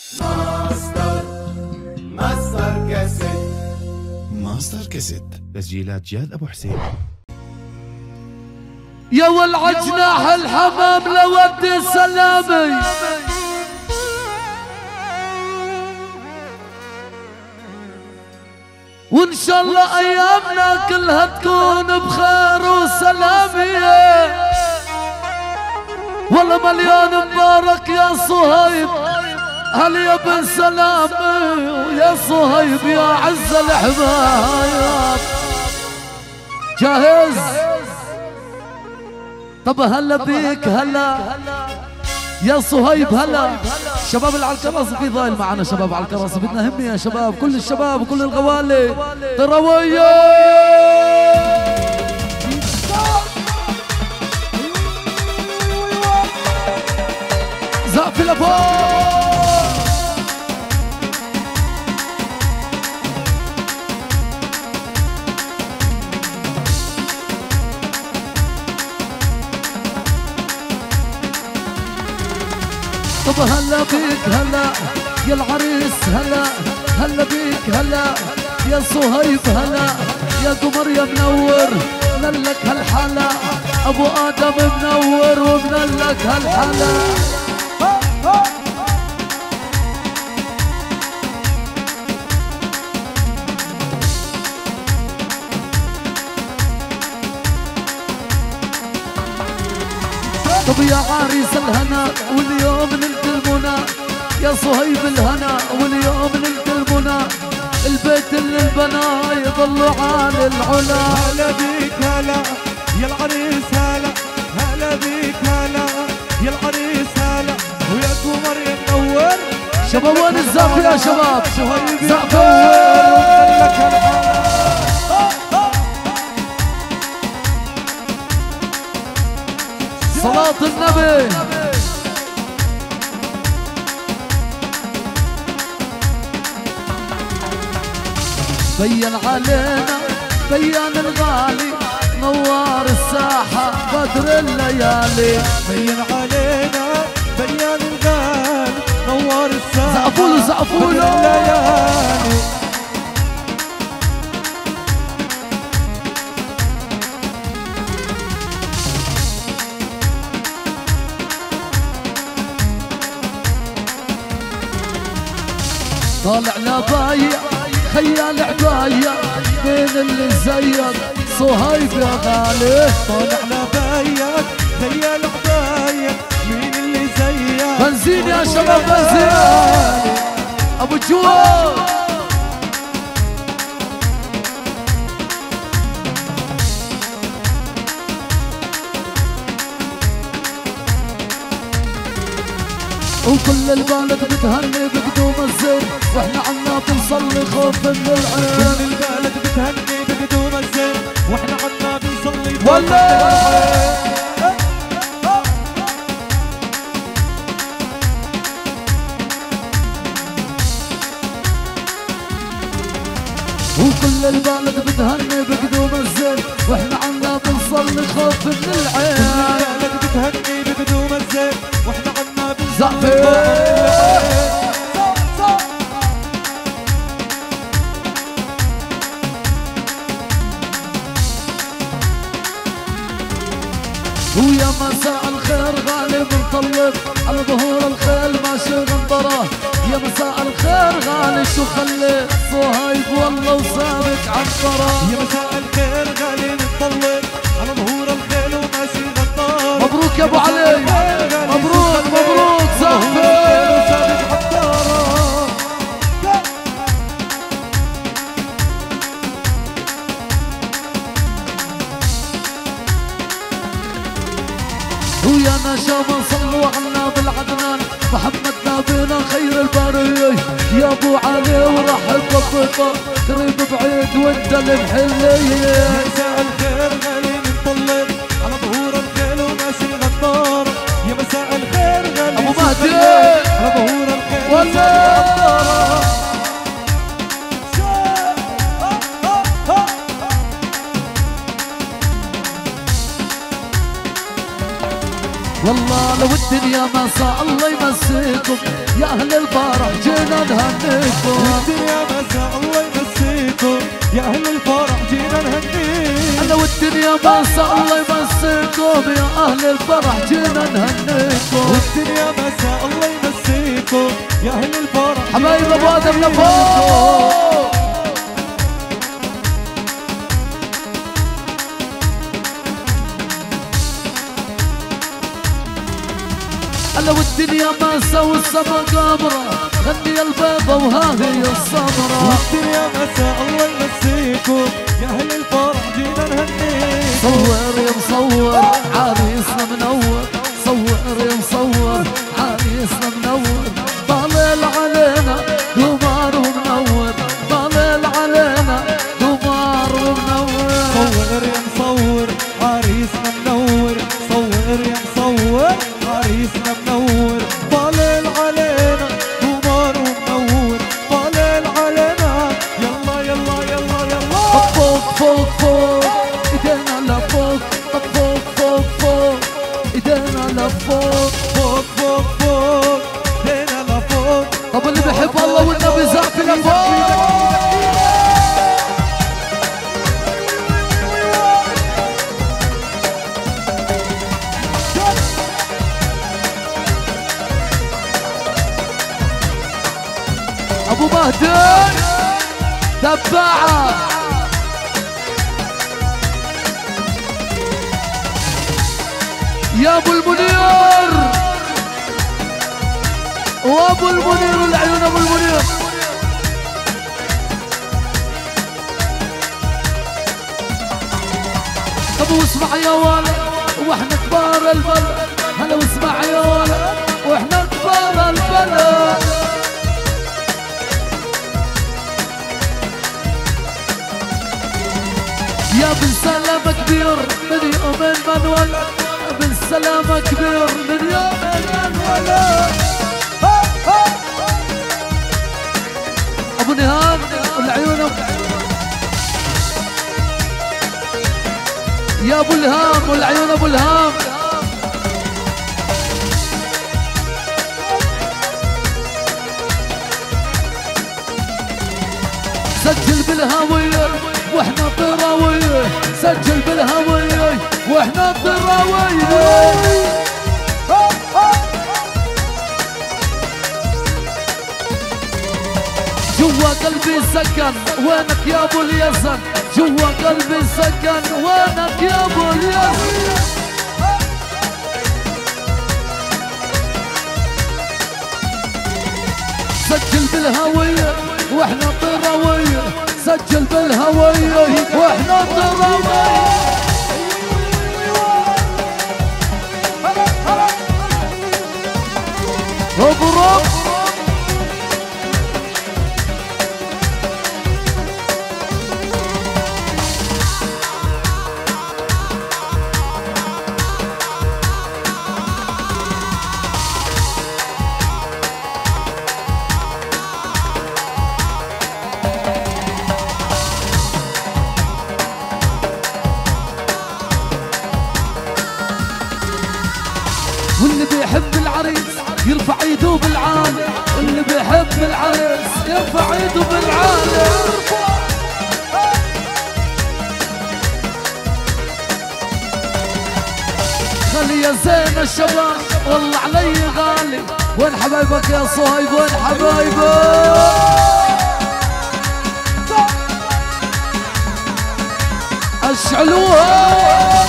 ماستر كاسيت تسجيلات جاد ابو حسين. يا ولع جناح الحمام لودي سلامي وان شاء الله ايامنا كلها تكون بخير وسلامية. والله مليون مبارك يا صهيب، هل يا بن سلامي ويا صهيب يا عز الحبايب. جاهز؟ طب هلا بيك هلا يا صهيب هلا. شباب اللي على الكراسي في ضايل معنا، شباب على الكراسي بدنا همي يا شباب، كل الشباب وكل الغوالي ترويه زقف لفوق. طب هلا بيك هلا يا العريس هلا، هلا بيك هلا يا صهيب هلا يا قمر يا منور منلك هالحلا، ابو ادم منور ومنلك هالحلا. طب يا عريس الهنا واليوم نلت المنى، يا صهيب الهنا واليوم نلت المنى، البيت اللي البنا يضلوا عالي العلا. هلا بيك هلا يا العريس هلا، هلا بيك هلا يا العريس هلا ويا قمر يا منور. شباب وين الزقف يا شباب؟ زقف صلاة النبي. بين علينا بيان الغالي نوار الساحة بدر الليالي. بين علينا بيان الغالي نوار الساحة زقفوله زقفوله الليالي. طالع لبايع خيال عباية بين اللي زيك صهيب يا غالي. طالع لبايك خيال عباية مين اللي زيك؟ بنزين يا شباب بنزين ابو جواد. وكل البلد بتهني بقدوم الزين واحنا عنا بنصلي خوف من العين. كل البلد بتهني بقدوم الزين واحنا عنا بنصلي خوف من العين. وكل البلد بتهني بقدوم الزين واحنا عنا بنصلي خوف من العين. كل البلد بتهني بقدوم الزين واحنا عنا بنصلي زقفي. ويا مساء الخير غالي بنطلب على ظهور الخيل ماشي غنطره. يا مساء الخير غالي شو خلي صهيب والله وسابق عنطره. يا مساء الخير غالي بنطلب على ظهور الخيل وماشي غنطره. مبروك يا ابو علي مبروك مبروك زقفي. ويا نشامة صلوا عنا بالعدنان محمد نبينا خير البرية. يا ابو علي ورحب بالضيفة قريب بعيد وانت المحلية. يا مساء الخير غالي بنطلب على ظهور الخيل وماشي غدار. يا مساء الخير غالي ابو مهدي على ظهور الخيل وماشي غدار. والله لو الدنيا ما صار الله يمسك يمسيكم يا اهل الفرح جينا نهنيكم. والدنيا مساء الله يمسيكم يا اهل الفرح جينا نهنيكم. انا والدنيا مساء الله يمسيكم يا اهل الفرح جينا نهنيكم. والدنيا مساء الله يمسيكم يا اهل الفرح. حبايب ابو ادم لفوق. انا والدنيا مساء والسما قمره غني البيضه وها هي السمره. والدنيا مساء الله يمسيكم يا اهل الفرح جينا نهنيكم. صور يا مصور عريسنا منور، صور يا مصور عريسنا منور، طالع علينا قمر ومنور، طالع علينا قمر ومنور. صور يا مصور عريسنا منور، صور يا مصور عريسنا منور، طالع علينا قمر ومنور، طالع علينا. يلا يلا يلا يلا فوق فوق فوق ايدينا لفوق، فوق فوق فوق ايدينا لفوق، فوق فوق فوق ايدينا لفوق. طب اللي بيحب الله والنبي زعف لفوق. ابو بهدل دباعه يا ابو المنير وابو المنير والعيون ابو المنير. طب واسمع يا ولد واحنا كبار البلد، هلا واسمع يا ولد واحنا كبار البلد. يا بن سلامة كبير من يومين ما انولد، بن سلامة كبير من يومين ما انولد. ابو نهان والعيون يا ابو الهام والعيون ابو الهام. سجل بالهاوية واحنا طراوية، سجل بالهاوية واحنا طراوية. جوا قلبي سكن وينك يا ابو اليزن، جوا قلبي سكن وينك يا ابو اليزن. سجل بالهوية واحنا طراوية، سجل بالهوية واحنا طراوية. اضرب واللي بيحب العريس يرفع ايده بالعالي، واللي بيحب العريس يرفع ايده بالعالي. خلي يا زين الشباب والله علي غالي، وين حبايبك يا صهيب وين حبايبك؟ اشعلوها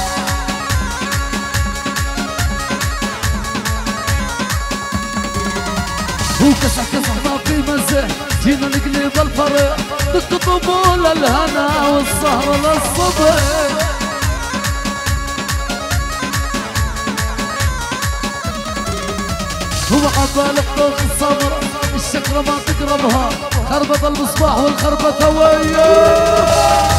وكسح كسح ما في مزح، جينا نقلب الفرح دق طبول الهنا والسهر للصبح. هو عبالك طوق الصبر الشكرة ما تقربها، خربط المصباح والخربطة وياه.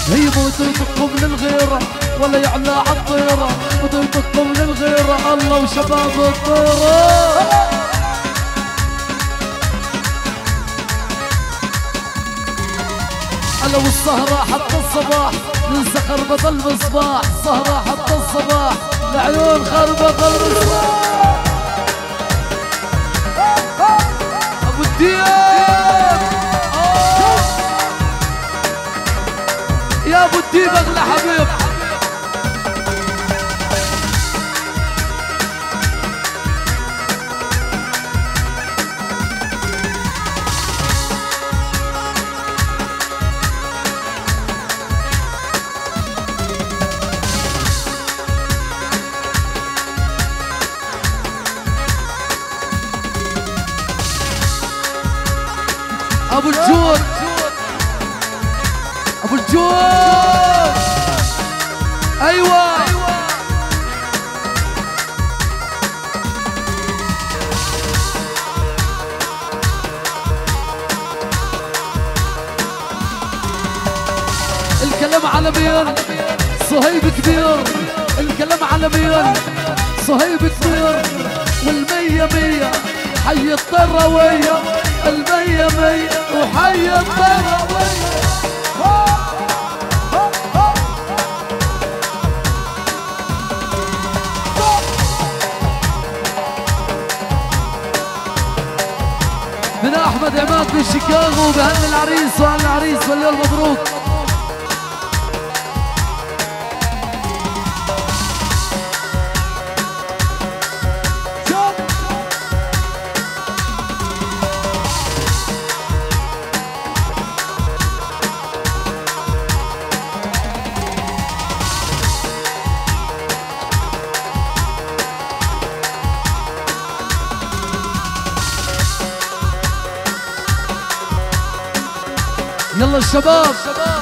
هي موت يطق من الغيرة ولا يعلى عالطيرة، موت يطق من الغيرة الله وشباب الطيرة. لو السهرة حتى الصباح ننسى خربة المصباح، سهرة حتى الصباح لعيون خربة المصباح. أبو الديب يا أبو الديب أغلى حبيب. أبو الجود أبو الجود أيوة الكلام على مين؟ صهيب كبير. الكلام على مين؟ صهيب كبير. والمية مية حي الطروية، المية مية وحي الطروية. من أحمد عماد من شيكاغو بهن العريس وأهل العريس واليوم مبروك. يلا الشباب